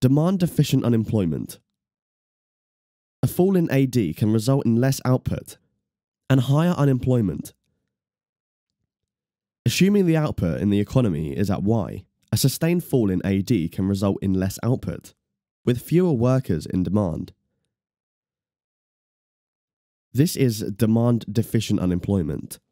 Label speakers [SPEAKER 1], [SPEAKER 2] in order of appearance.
[SPEAKER 1] Demand deficient unemployment. A fall in AD can result in less output and higher unemployment. Assuming the output in the economy is at Y, a sustained fall in AD can result in less output, with fewer workers in demand. This is demand deficient unemployment.